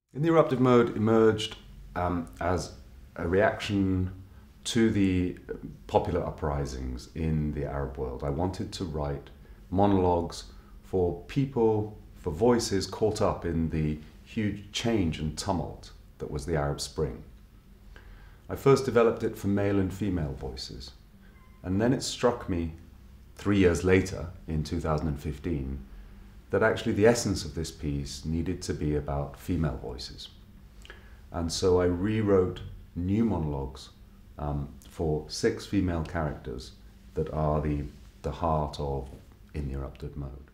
In the Eruptive Mode emerged as a reaction to the popular uprisings in the Arab world. I wanted to write monologues for people, for voices caught up in the huge change and tumult that was the Arab Spring. I first developed it for male and female voices, and then it struck me 3 years later, in 2015, that actually the essence of this piece needed to be about female voices. And so I rewrote new monologues for 6 female characters that are the heart of In the Eruptive Mode.